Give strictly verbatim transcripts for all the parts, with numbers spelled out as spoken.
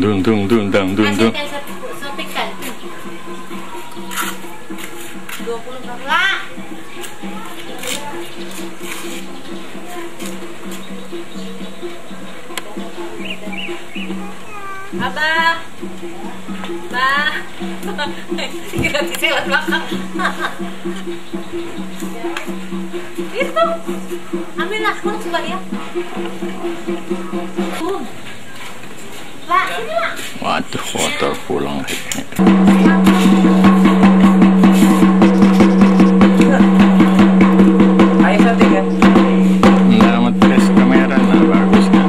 Dung dung dung dung dung dung. Ada yang sopikan. dua puluh lah. Abah. Bah. Gratis lewat belakang. Itu. Ambillah, kamu coba lihat. Tuh. Pak, sini lah. Waduh, kotor pulang. Ayo cantik ya. Selamat tes kamera, nah bagus kan.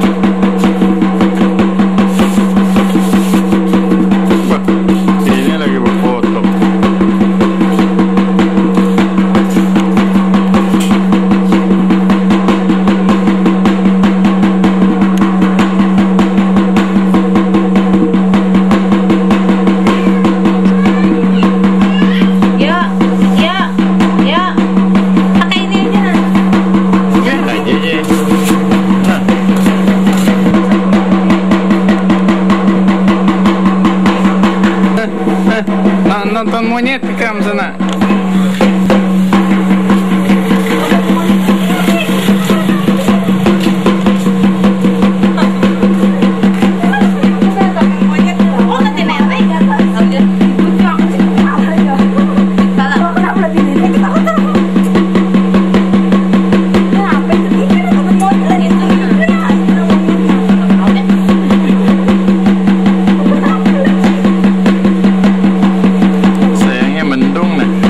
Wah, ini lagi berfoto. Nonton monyet di kam sana. Sayangnya mendung nih.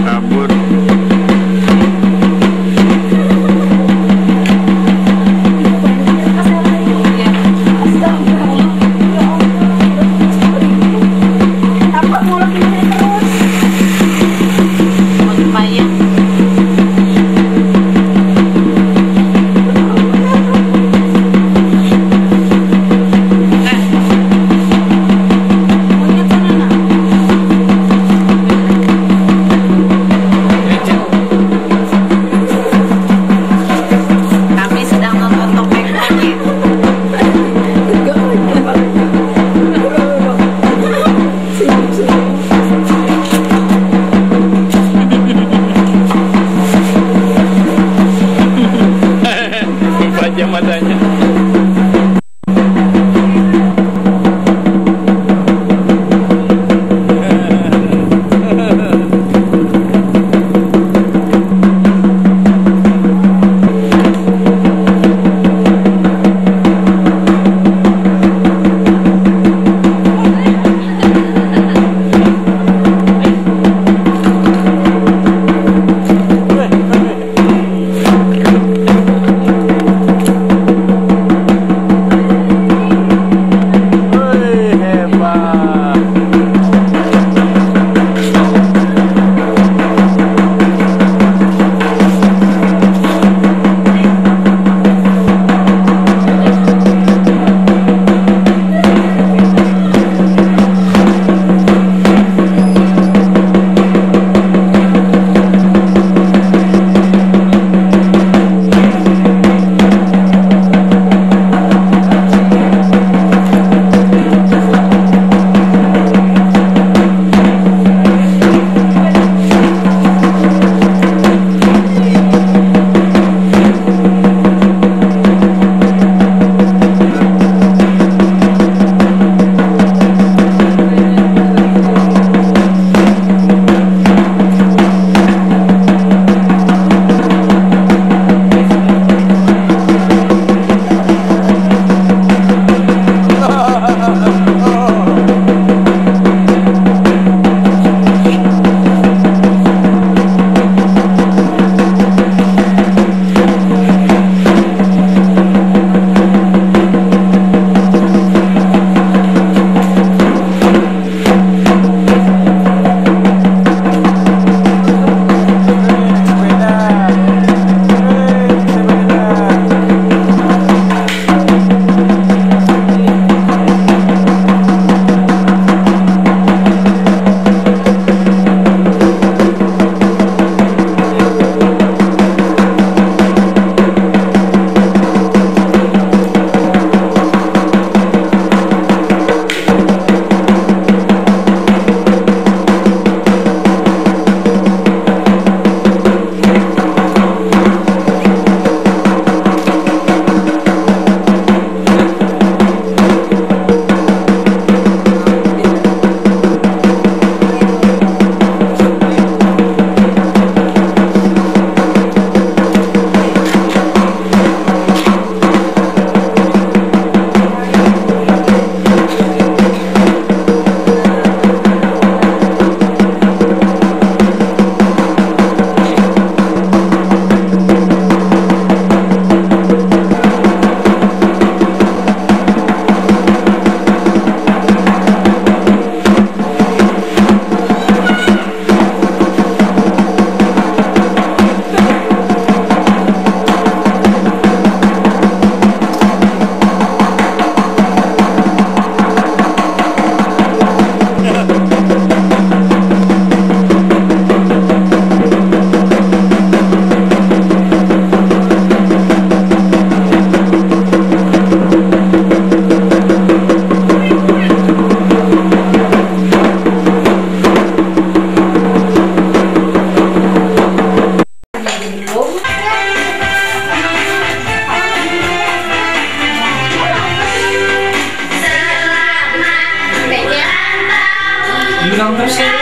Ulang terus ya.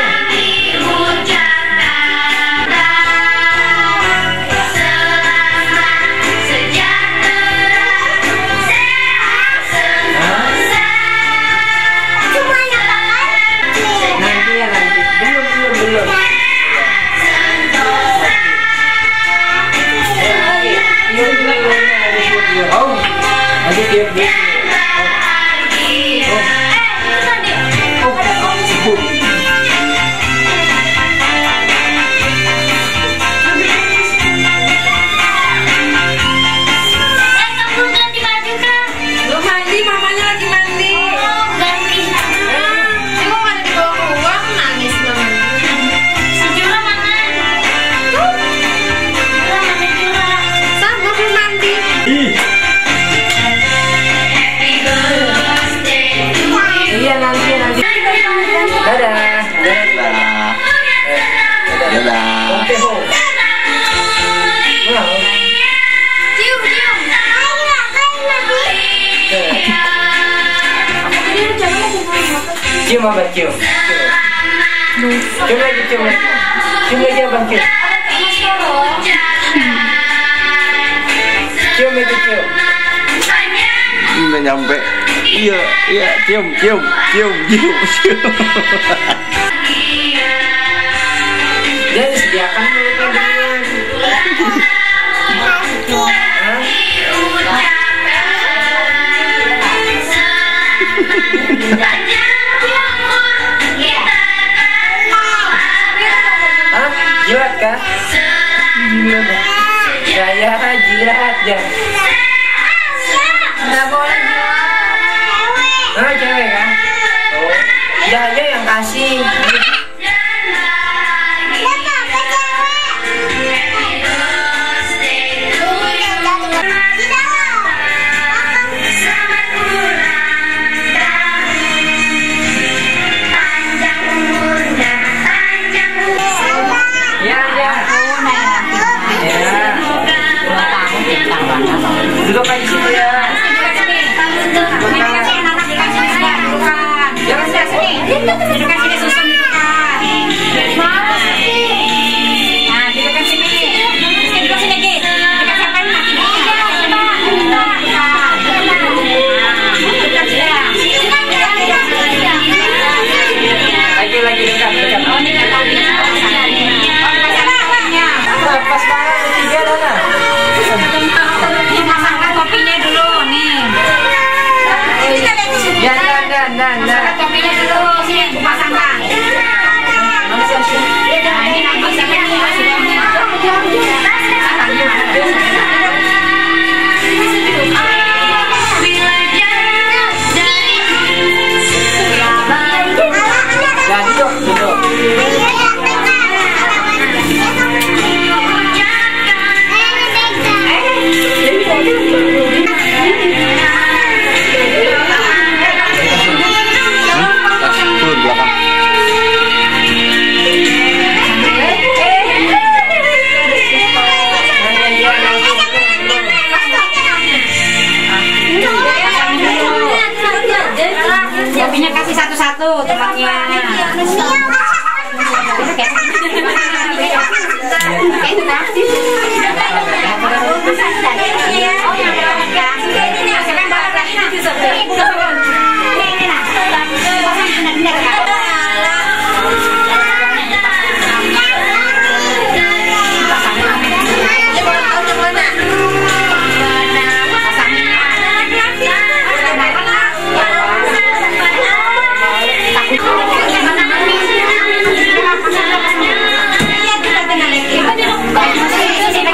Nanti ya nanti. Belum belum belum. Oh, nanti dia dia. Iya nanti nanti. Dadah. Dadah. Dadah. Oke, Ho. Wow. Cium, cium. Cium apa cium? Cium. Cium lagi cium lagi. Cium lagi abang cium. Cium itu cium. Udah nyampe. Iya, iya, cium, cium, cium, cium, cium. Dia disediakan mulutnya duluan. Hah? Jilat kah? Jilat. Gaya jilat ya. Nggak boleh jual. Nah, cewek kan? Oh, dia aja yang kasih. Ya, ya. Ya. Duduk aja situ ya. Lagi lagi dekat dekat. Pas banget tiga Dana. Masakkan kopinya dulu nih. Ya, dan dan dan dan. Masakkan kopinya dulu sini, aku pasangkan. Nah, ini nanti masakkan Ya, duduk duduk. Turun belakang. kopinya kasih satu-satu tempatnya.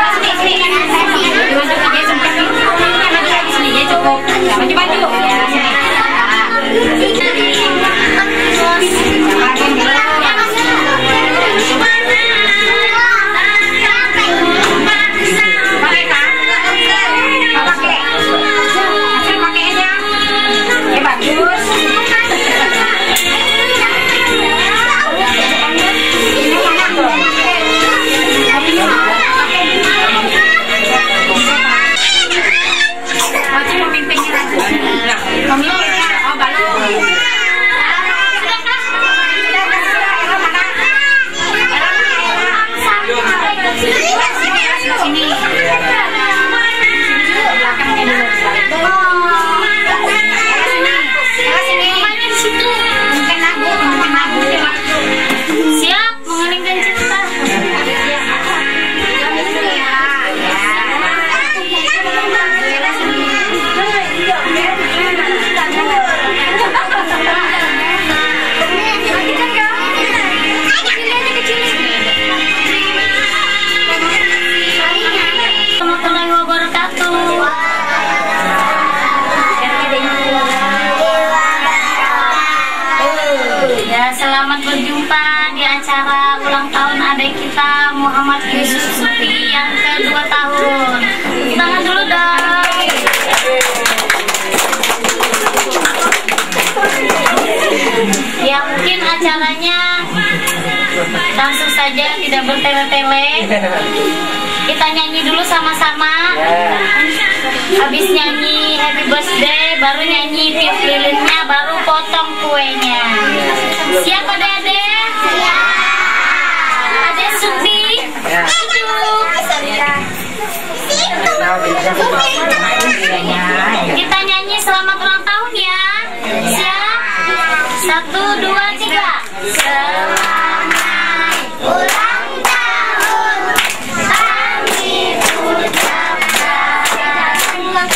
Baju baju. Ya, selamat berjumpa di acara ulang tahun adik kita Muhammad Yusuf Sufi yang kedua tahun. Tangan dulu dong. Ya, mungkin acaranya langsung saja, tidak bertele-tele. Kita nyanyi dulu sama-sama. Habis nyanyi happy birthday, baru nyanyi tiup lilinnya, baru potong kuenya. Siap Ade-ade? Ade Sufi? Kita nyanyi selamat ulang tahun ya. Siap? Satu, dua, tiga. Selamat ulang tahun, kami ucapkan selamat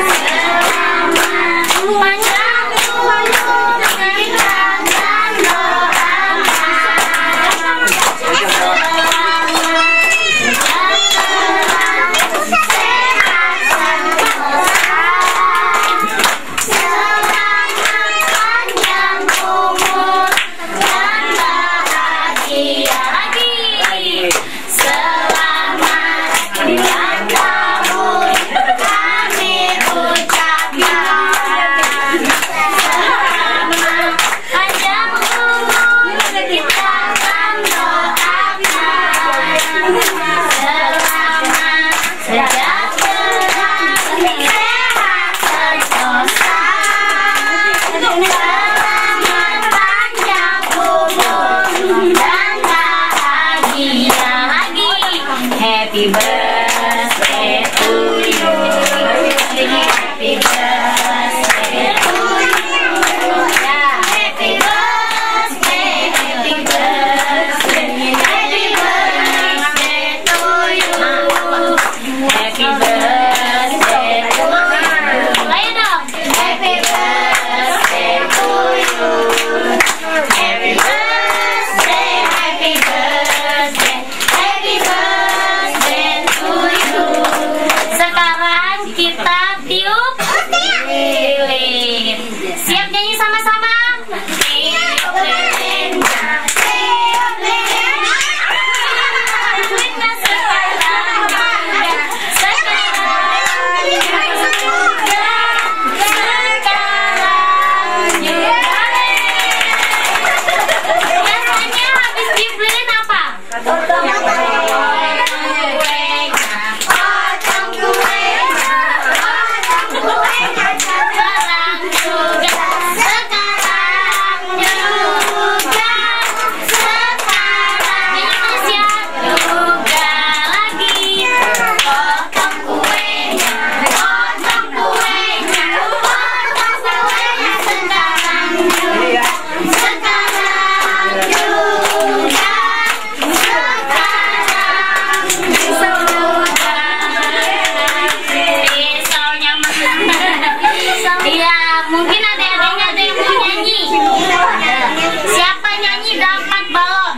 panjang umur kita dan doakan Happy birthday to you. Happy birthday to you. Happy birthday, happy birthday, happy birthday to you. Happy birthday to you. Ayo dong. Happy birthday to you. Happy birthday, happy birthday, happy birthday. Sekarang kita tiup lilin. Siap nyanyi sama-sama? Tiup lilinnya, tiup lilinnya. Sekarang juga, sekarang juga, sekarang juga. Biasanya habis tiup lilin apa? Iya, mungkin adik-adiknya ada yang mau nyanyi. Siapa nyanyi dapat balon.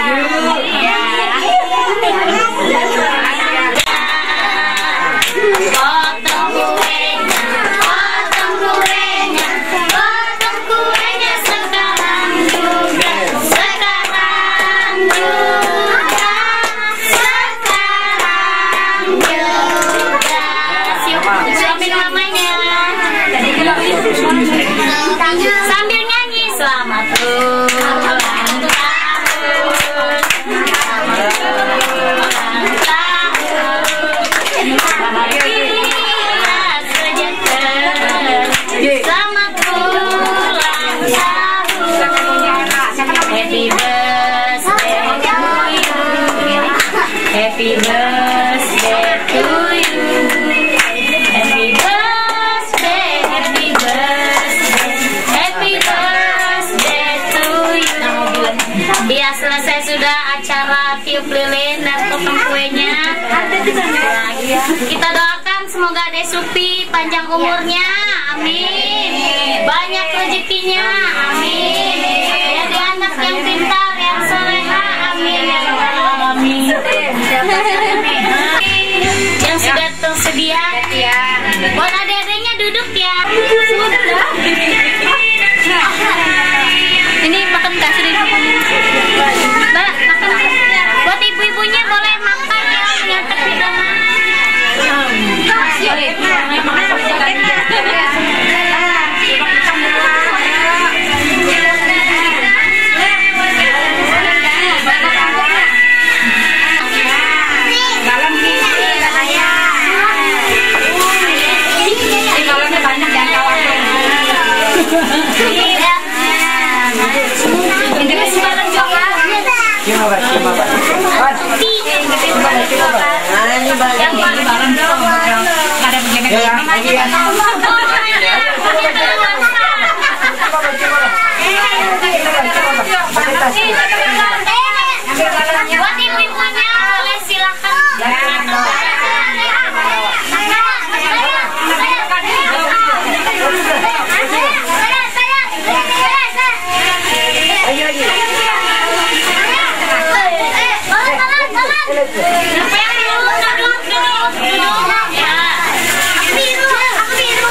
Potong kuenya, potong kuenya, potong kuenya sekarang juga, sekarang juga, sekarang juga. Siapin mamanya. Sambil nyanyi selamat ulang tahun, selamat ulang tahun, bahagia sejahtera, selamat ulang tahun, happy birthday to you, happy birthday to you, happy birthday, happy birthday, happy birthday to you. Dia selesai sudah acara tiup lilin dan potong kuenya. Kita doakan semoga Ade Sufi panjang umurnya, amin. Banyak rezekinya, amin. Jadi anak yang pintar, yang soleha, amin. Ya Rabbal alamin. Yang sudah tersedia, buat adik-adiknya duduk ya. Ini makan kasih Yang di dalam dong. Ada begini. Ya, lagi ya. Buat ibu-ibunya boleh silakan. Ayo lagi. Siapa yang dulu? Duduk, duduk, duduk. Ya. Biru, aku biru.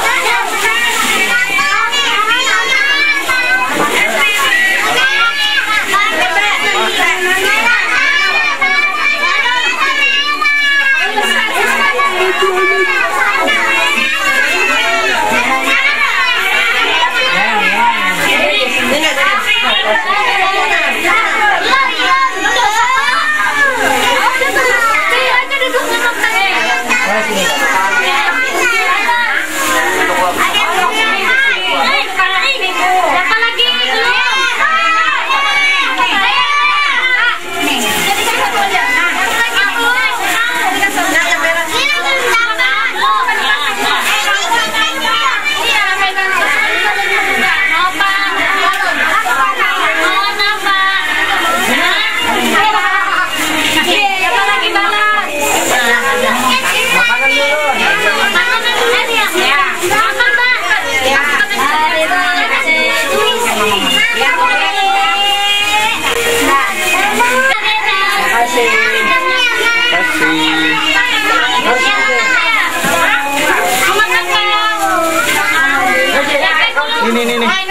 Ini nih nih.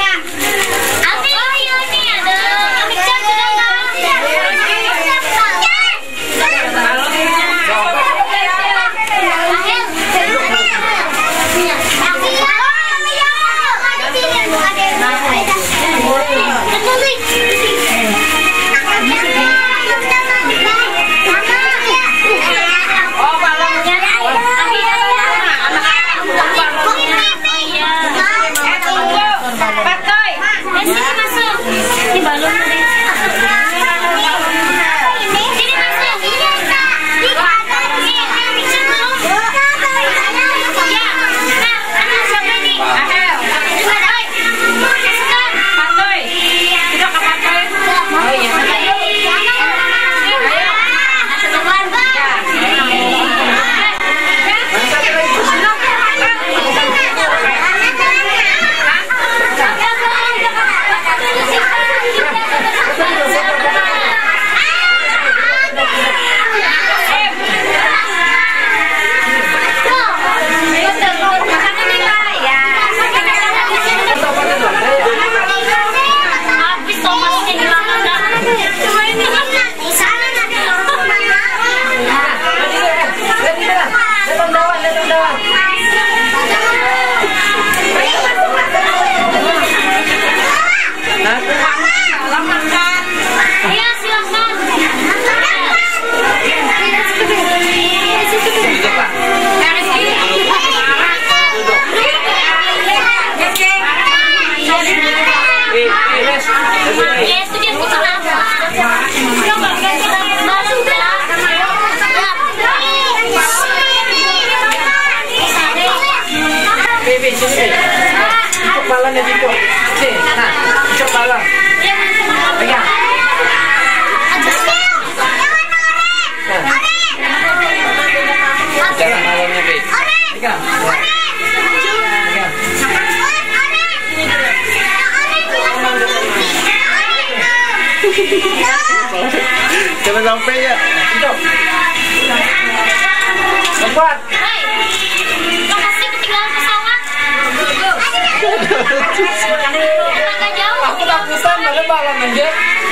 Kepalanya gitu. Sini, nah, kepala. Pegang. Jangan malamnya, Be. Pegang. Pegang. Jangan sampai ya. Hidup. Cepat. Lokasi ketinggalan pesawat. Agak jauh. Aku takutan pada malam aja.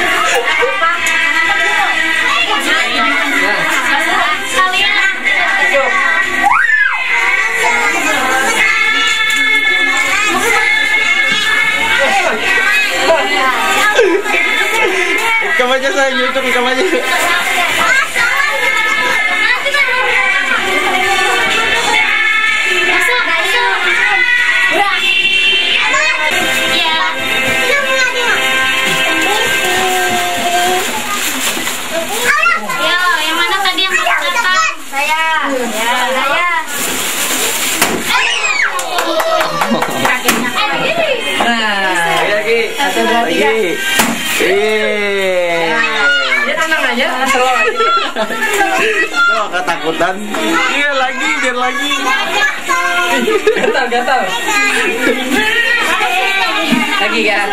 Kalian. Hidup. Ikam aja sayang, YouTube ikam aja. Eh. Dia tenang aja, slow aja. Tuh ketakutan. Iya lagi, biar lagi. Gatal, gatal. Lagi kan?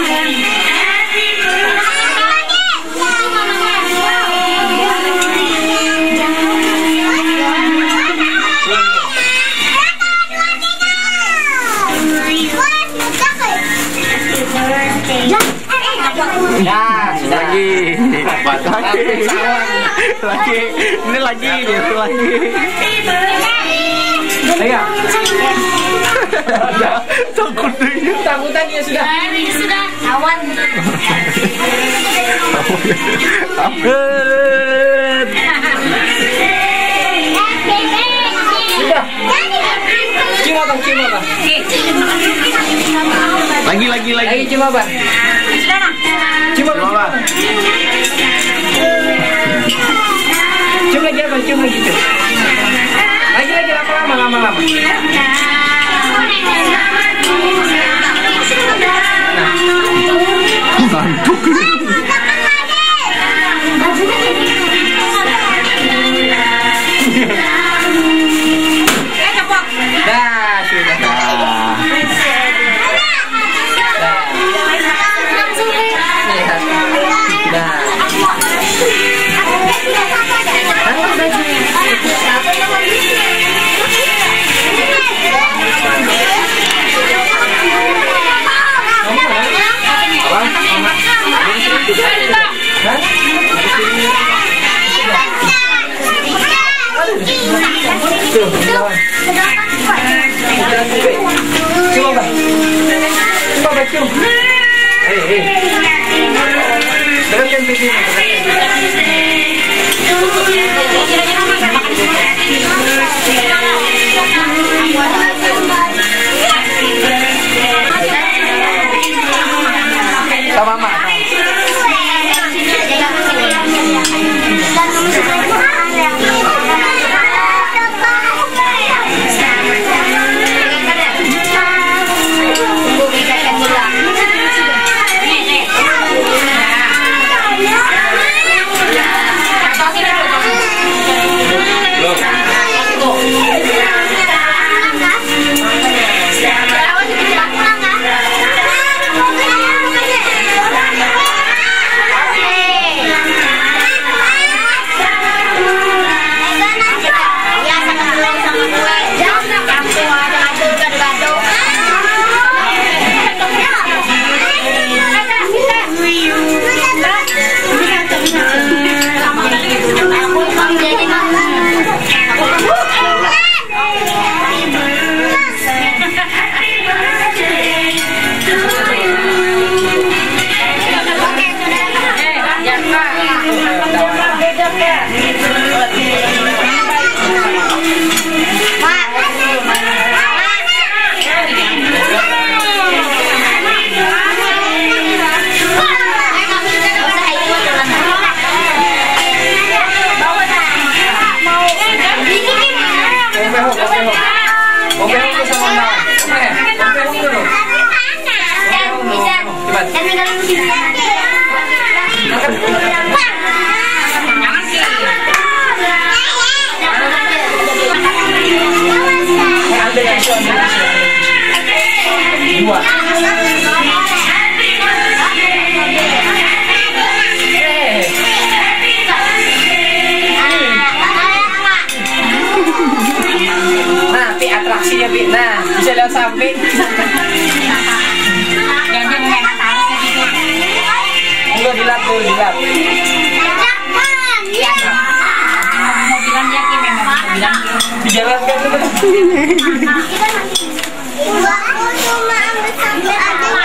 Ya, lagi. Lagi. Lagi. Ini lagi, gitu lagi. Ayo. Ada takut dia. Takutan ya sudah. Ini sudah awan. Takut. Sudah. Cium apa? Cium apa? Lagi, lagi, lagi. Lagi cium apa? Cium apa? Coba. Cium lagi apa? Cium lagi tuh. Lagi lagi lama lama lama lama. Ngantuk. Dah sudah. Nah. Coba, coba cium. Eh, eh. Dekatkan pipinya. Sama mama. Atraksinya, Bi. Nah, bisa lihat samping. Enggak dilap tuh, dilap. Mau bilang yakin memang mau bilang Dijalankan dulu. Aku cuma ambil satu aja.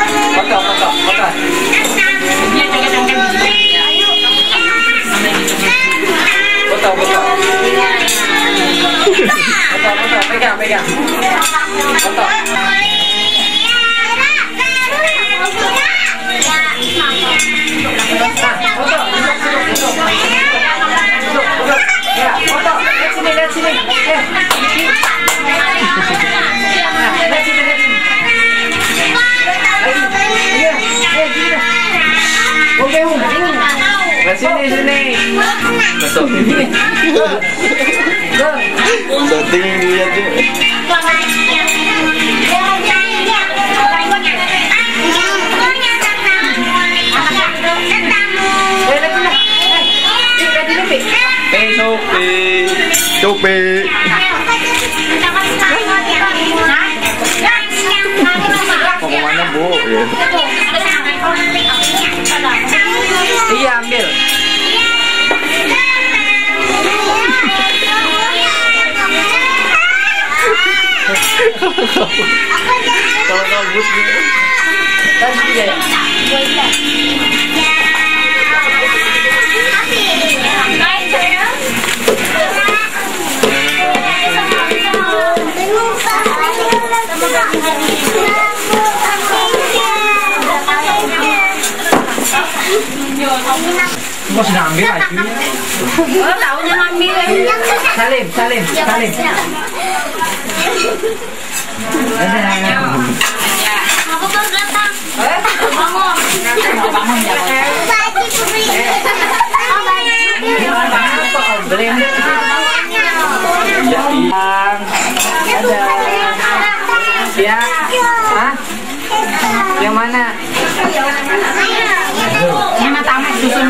Foto, foto, foto. dia kadang-kadang gitu. pegang, pegang. Foto. Ya, foto. Lihat sini, lihat sini. Eh. Lihat sini, lihat sini. Iya, iya, gini. Oke, um. Lihat sini, sini. Masuk. Setting lihat tuh. Eh, Sophie, Sophie. Mau kemana, Bu? Ya. Iya, ambil. Kalau kabut gitu. Tadi juga ya. Kok sudah ambil ajunya? Oh, tahunya ngambil. Salim, salim, salim. Aku baru datang. Eh? Bangun. Bangun ya. Beli ini. Ada. Ya. Hah? Yang mana? Ini tamat dusun.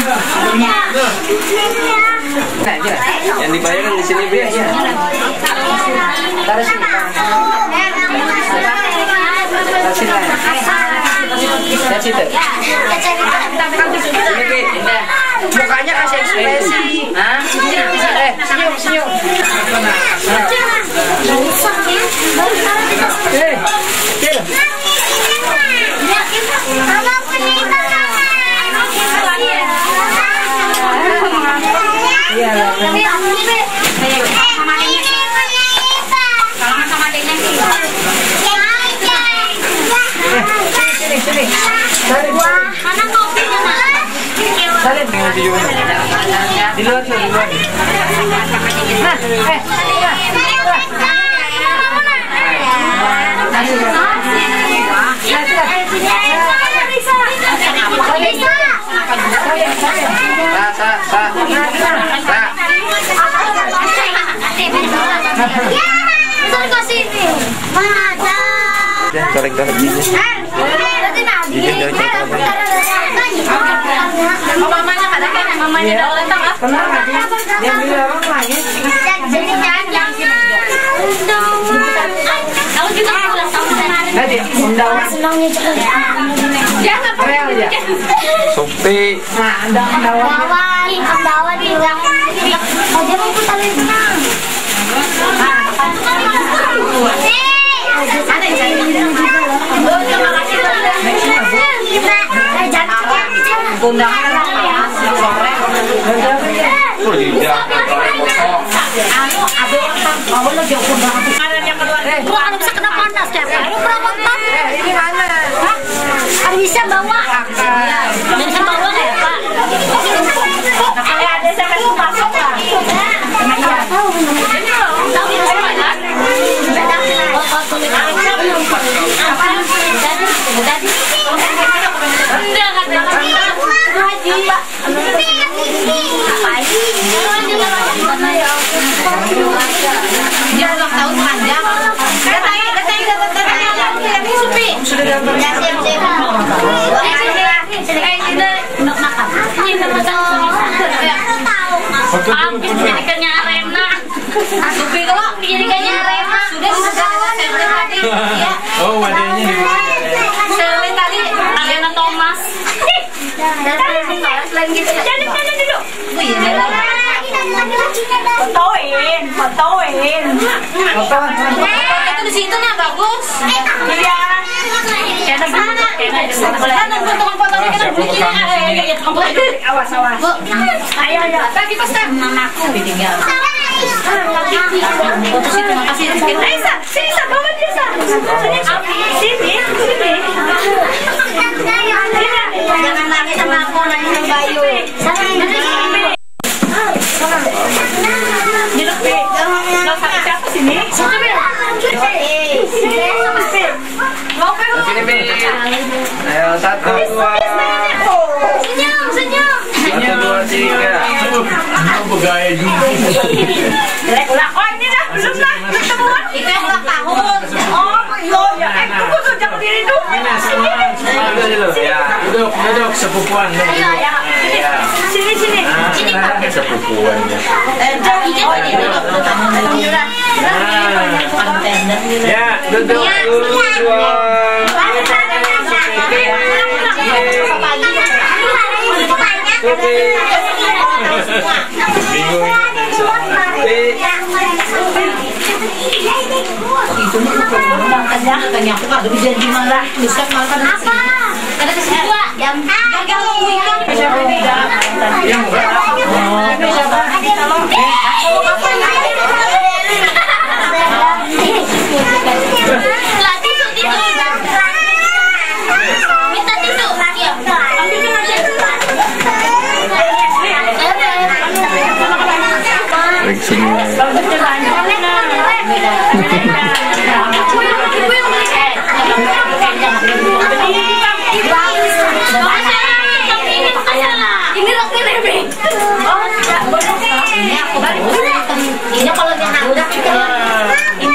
Nah, aja. Yang dibayarkan di sini, Bi. Taruh sini. Taruh sini. Lihat situ. Sini, Bi. Mukanya kasih ekspresi. Hah? Eh, senyum, senyum. Eh, kecil. Iya lah. Sama adiknya sih. Sini, sini. Salim. Mana kopinya, Nak? Salim. Di luar, di luar. Nah, eh. Sa, sa, sa. Sa. Corek-corek gini. Gigi jangan corek. Oh, mamanya ada kan? Mamanya udah datang ah. Tenang aja. Dia bilang orang lain. Jadi jangan. Kamu juga pulang tahun kemarin. Tadi undangan. Jangan Real aja. Sophie. Nah, anda undangan. Bawa, bawa di yang. Oh, dia mau putar senang. ada yang jadi. Undangan sore. Oh, tidak. Anu, ada orang mau lo jauh undangan. Ada yang kedua. Gua kalau bisa kena panas ya. Lu berapa ton? Eh, ini mana? Hah? Harus bisa bawa. Bisa bawa nggak ya, Pak? Kalau ada saya mau masuk lah. Tahu tahu banyak. Dia ulang tahun panjang. Katanya, katanya, katanya, katanya, Supi. Sudah datang. Ya, siap, siap. Eh, sini, sini, sini. Untuk makan. Ini nama tahu. Habis jadikannya arena. Supi kalau Jadikannya arena. sudah sudah saya tadi. Ya. Oh, wadahnya di Selain tadi Arena Thomas. selain gitu. Jalan, jalan dulu. Oh iya. Fotoin, fotoin. Foto. Itu di situ nah bagus. Iya. Kena sana. Kan nunggu tukang fotonya kan di sini. Awas awas. Ayo, ayo. Bagi pesan mamaku ditinggal. Terus itu makasih. Eh, Sa, sini Sa, bawa dia Sa. Sini, sini. Jangan nangis sama aku, nangis sama Bayu. Duduk, Pi. Nggak usah siapa sini. Sini, Pi. Ayo, satu, dua. Senyum, senyum. Satu, dua, tiga. Begaya juga. Jelek ulang. Oh, ini dah, belum lah. Belum temuan. Itu yang ulang tahun. Oh, iya. Eh, tunggu tuh, jangan diri dulu. Duduk dulu. Ya, Duduk, duduk sepupuan. Ayo, ya. Sini, sini. Sini, Pak. Sepupuannya. Eh, jangan ini duduk. Alhamdulillah. ya, duduk dulu dua. Makanya katanya aku kagak bisa janji malah bisa makan apa? Karena ke sini jam gagal weekend. Yang Lah, tisu, tisu. Minta tisu. Iya. Ini roti lebih. Oh, enggak boleh. Ini aku baru. Ini kalau dia udah kita ini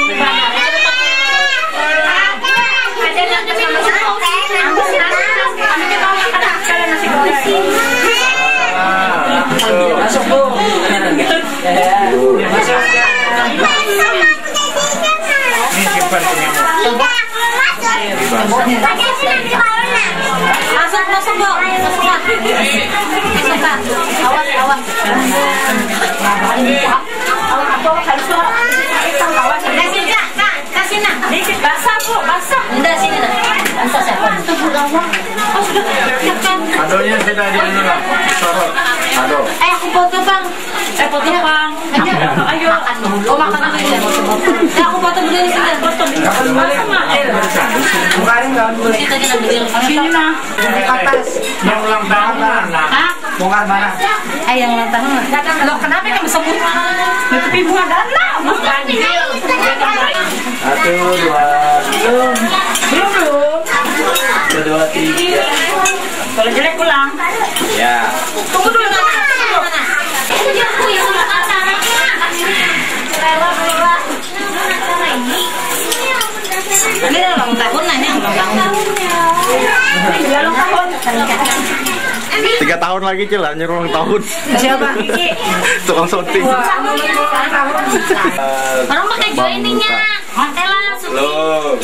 masuk Bu. Gitu. Ini simpan punya. masuk masuk Bu. Masuk Pak. Masuk Pak. Awas awas. Awas aku harus awas. Kasih Kak, Kak. Kasih nak. Dikit basah Bu, basah. Udah sini nak. Basah siapa? Tunggu lama. Oh sudah. Adonya sudah di anu lah. Sorot. Ado. Eh aku foto Bang. Eh foto Bang. Ayo, ayo. Makan dulu. Oh makan dulu. Nah aku foto dulu di sini. Foto di Kemarin nggak boleh. kita kita ambil sini nah. Di atas. Yang ulang tahun mana? Hah? Bongkar mana? Eh yang ulang tahun mah. Lo kenapa kamu sebut? Nutupi bunga dana. Bukan. Satu, dua, belum. Belum belum. Satu, dua, tiga. Kalau jelek pulang. Ya. Tunggu dulu mana? Tunggu mana? Ini ulang tahun nah ini ulang tahun. Ini ulang tahun. Tiga tahun lagi Cil, hanya ulang tahun. Siapa? Tukang syuting. Orang pakai joiningnya. Ella, Belum.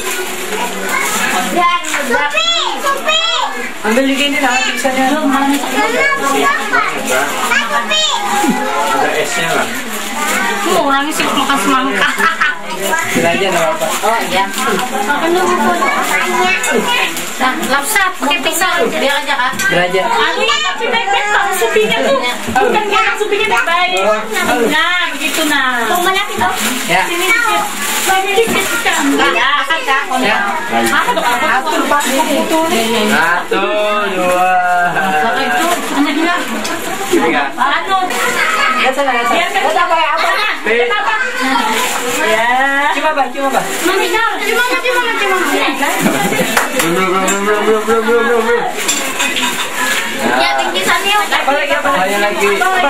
Supi, Supi. Ambil di sini lah bisanya. Ada esnya lah. Mau orang sih makan semangka. Belajar nggak apa? Oh iya. Nah, lapsap pakai pisau biar aja Kak. Belajar. Aduh, tapi baik-baik Bang supinya tuh. Bukan kayak supinya baik-baik. Nah, begitu nah. Mau banyak itu? Ya. Sini dikit. Banyak dikit Kak. Ya, Kak, Kak. Ya. Apa tuh apa? Atur Pak itu. Satu, dua. Itu anaknya. Tiga. Anu. Ya sana, ya sana. Udah pakai apa? Apa? Ya. Coba Pak, coba Pak. Mami, cuma cuma cuma. Belum, belum, belum, belum, belum, belum, belum, belum. Ya, bingkisannya. Apa lagi? Apa lagi? Lagi.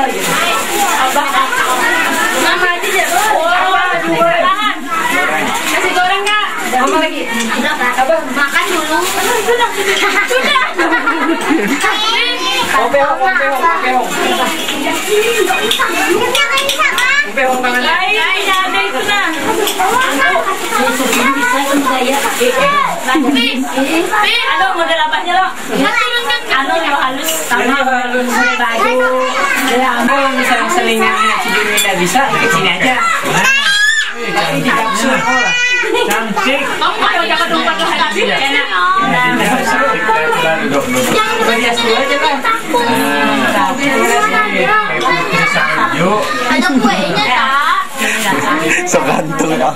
Nama aja ya. Wah, kasih goreng Kak. Apa lagi? Apa? Makan dulu. Sudah. Sudah. Kopehong, kopehong, kopehong. Kopehong tangan. Lain, ada itu nah. Pin, pin. Aduh, model apanya lo? Anu yang halus. Ini halus. Baju. Ya, ambil yang seling-selingnya Cidin tidak bisa, ke sini aja. Tapi di kapsul. Cantik. Kamu kalau jangan lupa ke hati enak. Duduk, duduk. Berhias dulu aja kan. Salju. Ada kuenya tak? Segantung ya.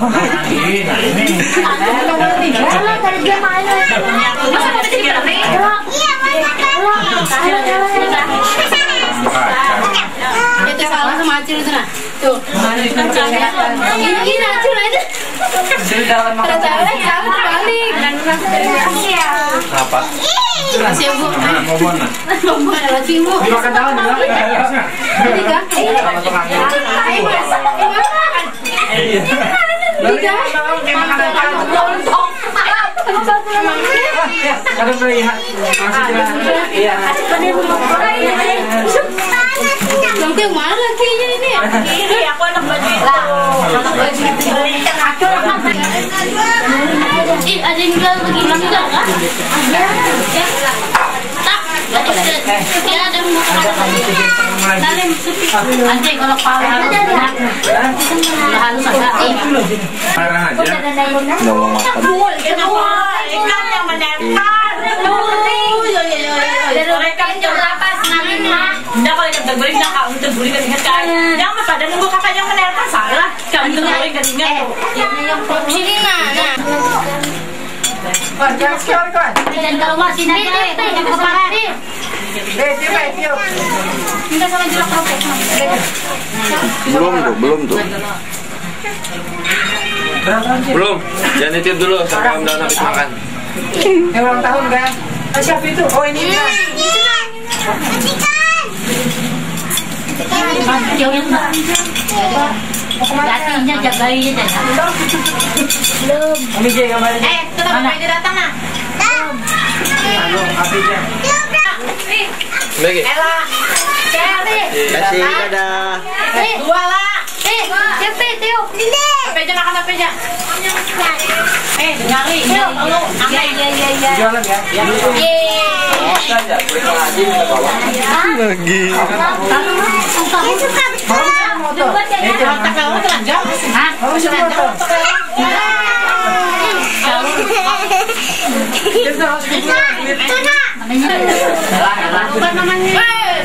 Itu salah sama Acil itu nah. Tuh. Ini ini Acil aja. Ada cewek, cewek terbalik. Apa? Masih Bu. Mau mana? Mau lagi Bu. Dimakan daun ya. Ini kan. Ada melihat iya. Nanti yang mana kayaknya ini ya? Ini aku anak baju itu. Anak baju itu. Ih, ada yang bilang begini juga kan? Tak, ya ada yang mau Salim, anjing kalau paling udah halus agak Marah aja. Udah mau makan. ikan yang menempel. Mereka jam delapan nanti mah. Dah kalau ikan terguling dah kau terguling kan ingat kan? Jangan pada nunggu kakak yang menempel salah. Kamu terguling kan ingat. Yang sini mana? Jangan sekali kan. Dan kalau masih nanti yang kepala. Minta sama jeruk ropek. Belum tuh, belum tuh. Belum. Jangan nitip dulu sampai Om Dan habis makan. Yang ulang tahun kan? Siapa itu? Oh ini. Jauhin mbak. Hatinya jagain aja. Belum. Ini dia gambarnya. Eh, tetap aja datang nah. Halo, apinya. Bagi. Ella. Kelly. Kasih dadah. Dua lah. Eh, siapa Tio? Apa aja makan apa aja? Eh, nyari. Iya, iya, iya, iya. Jualan ya. Lagi. Eh, jangan tak kamu telanjang. Hah? Kamu sudah tahu. Kita harus Bukan namanya.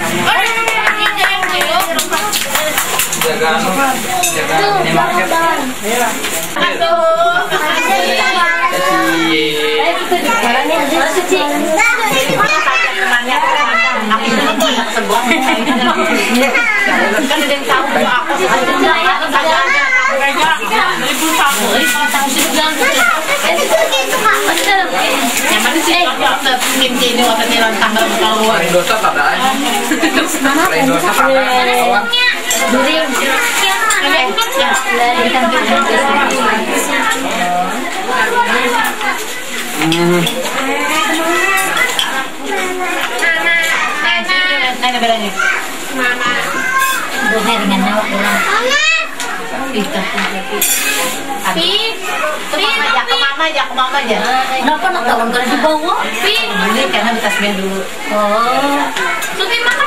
jaga jaga minimarket. Aduh. Kan ada yang tahu aku sih saya kagak ada kayaknya ribu satu tahu sih bilang yang mana sih waktu mimpi ini waktu ini tanggal keluar Dosa pada lain dosa pada Duri. Nenek berani. Mama. Duhai dengan nawak pulang. Kita. Pi, Pi, ya ke mama aja, ke mama aja. Kenapa nak tahun kalau di bawah? Pi, ini karena ditasmin dulu. Oh. Supi makan.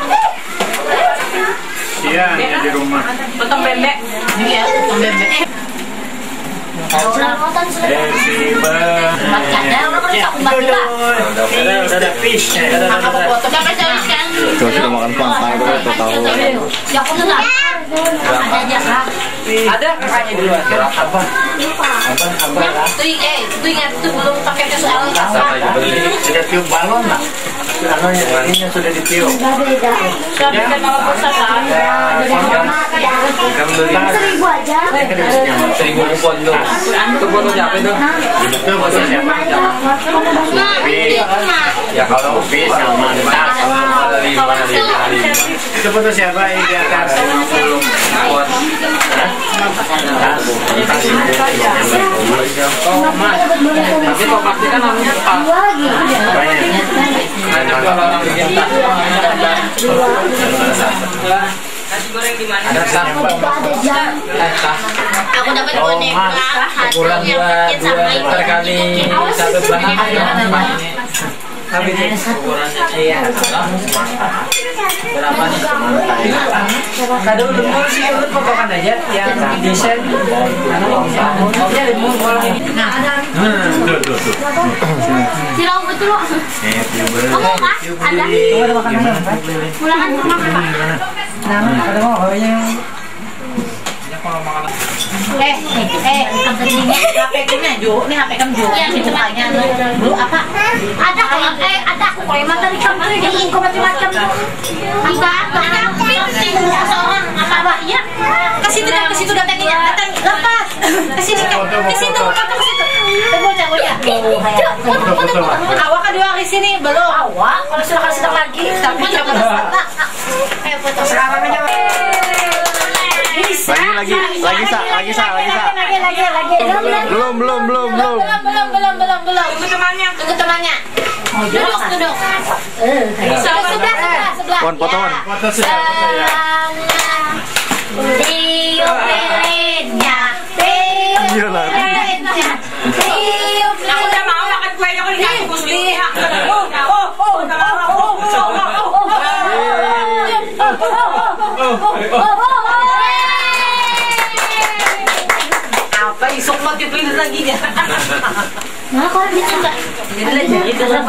Iya, ini di rumah. Potong bebek. Ini ya, potong bebek. Perawatan sudah. Eh, si Bang. Macamnya orang kan tak kumat juga. Udah, udah ada fish. Kakak mau potong. Siapa jauhkan? Tuh sudah makan pantai tuh tahu. Ya aku tuh ada aja kak. ada kakaknya di luar. Apa? Tuh, eh, tuh ingat tuh belum paketnya soal Apa aja beli? Sudah tiup balon lah. Anu yang ini sudah ditiup. Siapa kan mau pusat kan? Kamu beli Seribu aja. Seribu kupon tuh. Itu fotonya apa itu? itu maksudnya siapa? Fish. Ya kalau fish sama tas. Lima lima lima. Itu foto siapa ini di atas? Belum. Kupon. Oh, Mas. Tapi kok pasti kan namanya Pak. Ada kalau orang bikin tas. Nasi goreng di mana? Ada sampah. Aku dapat Oh, boneka Mas. hantu Ukuran yang dua kecil sama dua itu. meter kali satu bahan. Tapi ukurannya iya. Berapa nih? Kado lemur sih urut potongan aja yang desain. Maunya lemur kalau ini. Nah, Tuh, tuh, tuh. Sirau betul loh. Eh, tiup Kamu kak? Ada? ada makanan apa? Pulangan sama kakak. Nah, ada mau yang kalau makanan Eh, eh, H P-nya Jo, ini H P kamu Jo. Iya, Itu makanya lu apa? Ada kalau eh ada aku kalau emang dari kamar jadi info macam-macam tuh. Apa apa? Seorang apa? Iya. Ke situ dah, ke situ dah tadinya. Datang lepas. Ke sini kan. Ke situ, foto ke situ. Bocah, bocah. Foto foto foto. Awak kedua di sini belum. Awak kalau sudah kasih tahu lagi. Tapi jangan salah. Ayo foto. Sekarang aja. Lagi lagi lagi sa lagi sa lagi sa. Lagi lagi lagi. Belum belum belum belum. Belum belum belum belum belum. Tunggu temannya. Tunggu temannya. Duduk duduk. Sebelah sebelah sebelah. Pon potongan. Foto sudah. Tiup lilinnya. Tiup lilinnya. Tiup lilinnya. Aku udah mau makan kuenya kok dikasih kusli. Oh oh oh. Apa isok multiplier lagi ya? Nah, kalau bisa enggak? Jadi lagi itu apa?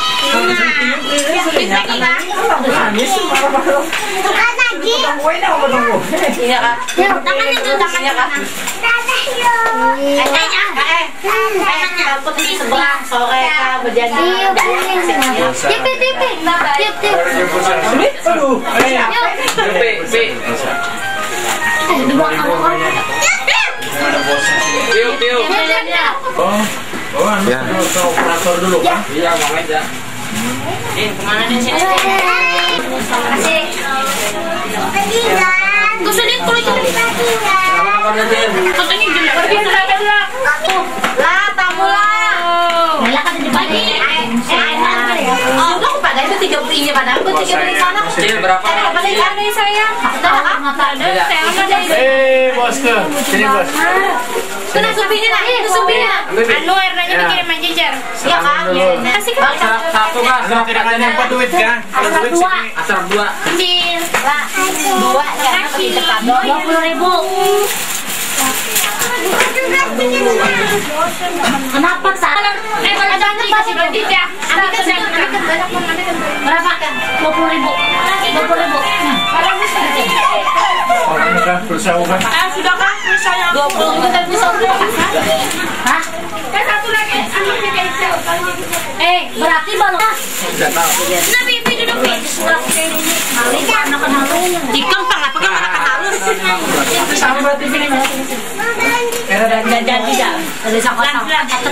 Bukan lagi. Iya kak. Tangannya tuh tangannya kak. Eh, eh, eh, kamu di sebelah sore kak berjanji. Tip tip tip tip tip. Aduh. P P. Di belakang orang. Tiup tiup. Oh. Oh, anu Ya. ke operator dulu kan? Iya, Bang aja. Eh, kemana nih sini? Kasih. Gue sedih kalau itu. Fotonya jelek. Pergi ke belakang. Lah, tamu lah. Lah kan di pagi. Oh, kok pada itu tiga puluh nya pada aku tiga puluh di sana. Kecil berapa? Eh, pada ikan nih saya. Udah, ada. Saya ada. Eh, bosku. Sini, Bos. Kena supinya lah, itu supinya. Anu airnya dikirim aja jar. Iya kan? Kasih kan? Satu kan? Satu kiriman yang apa duit kan? Kalau duit sini. Asal dua. Ambil. Lah, dua ya, Kasih. di depan. Dua puluh ribu. Kenapa salah? Eh, kalau ada anak kasih berarti ya. Ambil kan berapa kan? Dua puluh ribu. Dua puluh ribu. Orang udah berusaha kan? Ah, sudah kan? Misalnya dua puluh ribu dan bisa dua. Hah? Kan satu lagi, anaknya kayak itu. Eh, berarti baru. Sudah tahu. Nah, pipi duduk pipi. Maling anak maling. Dikempang apa kan anak halus? Sama berarti ini. Era dan Jajan tidak. Ada sakit.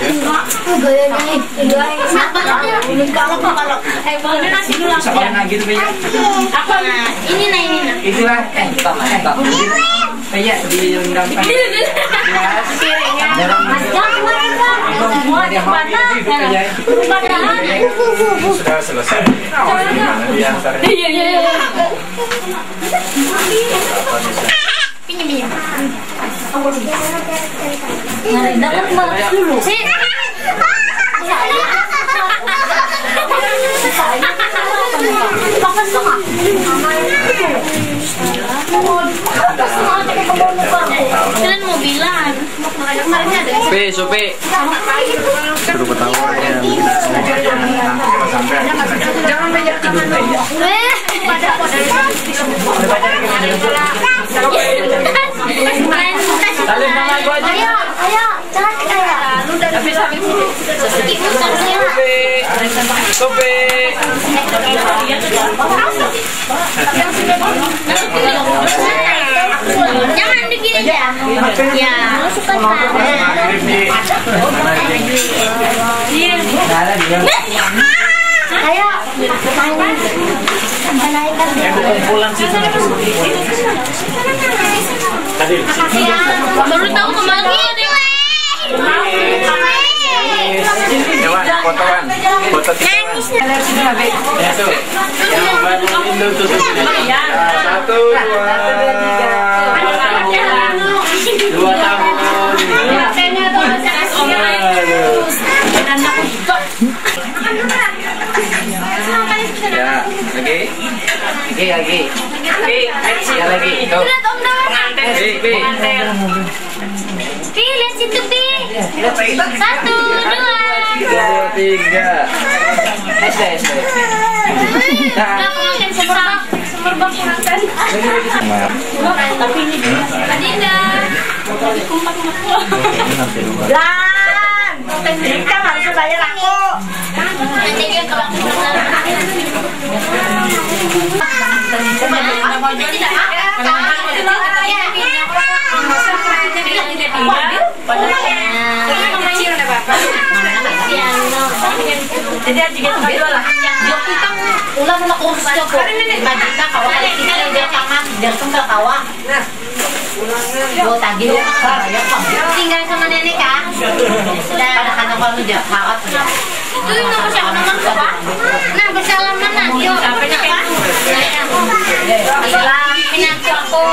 Ini kalau kalau eh kalau nasi dulu langsung. sekolah lagi tuh ya. Apa? Ini nah ini nah. Itulah eh sama eh tak. Iya di undang. Piringnya. Semua di mana? Sudah selesai. Gimana dia? Iya iya iya. Pinjam pinjam. Nggak dapat balas dulu. Sih. Pakai setengah. Kalian mau bilang. P, Sopi. Suruh ketawa ya. Jangan banyak tangan dulu. Eh, pada pada. Salim sama gua aja. Ayo, ayo, jangan kayak. Tapi sampai sini. Ikutan saya. Sopi. Jangan begini ya. Ya, suka Ada dia. Ayo, menaikkan Kumpulan sih. Tadi. baru tahu kemarin. Coba fotoan. Foto kita. Ya tuh. Yang baru Indo tuh. Satu, dua. Dua tahun. Ya, lagi. Lagi lagi. Ya lagi. Tuh. Pi, pi. Pi, lihat situ Pi. Satu, dua. Dua, tiga. S D S D. Kenapa makin seberapa? Tapi ini dia. Lan, Dika harus bayar aku. Nanti dia kalau jadi aja kita berdua lah. Jok kita ulah ulah kursus jok. Kita kalau kita udah kangen biar tuh kawa. Gue tagih tinggal sama nenek kan. Dan anak kalau udah kawat. Itu yang nomor siapa nomor siapa? Nah bersalaman nah. Yuk. Apa nih kan? Islam minat aku.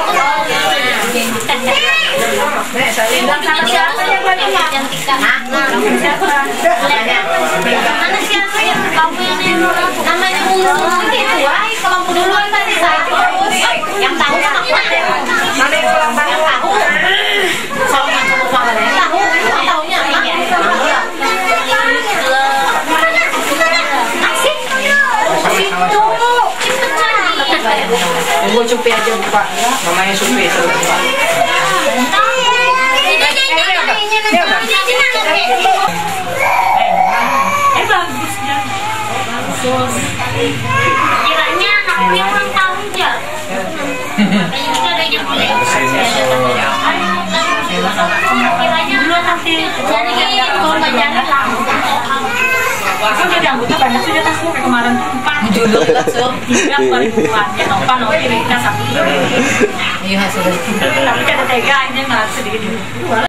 Nek saya Bilang sama siapa yang buat ini? Cantik kan? Nah, Siapa? mana siapa yang kamu yang namanya Ulu gitu? Wah, kelompok duluan tadi saya terus. Yang tahu kan aku ada. Mana yang pulang Yang tahu. Sama sama sama yang tahu. Yang tahunya apa? Asik. Situ. Situ cari. Tunggu Supi aja Pak. Namanya Supi terus Pak. Eh bagus ya. Kiranya anaknya ulang tahun ya. Kayaknya kita ada yang boleh. Kiranya dua nanti. Jadi kalau nggak jangan langsung. Aku udah anggota banyak sih atasku kayak kemarin tuh empat. Dulu langsung. Tiga kali bulannya nompa nomor kita satu. Iya sudah. Tapi ada tega ini malah sedikit.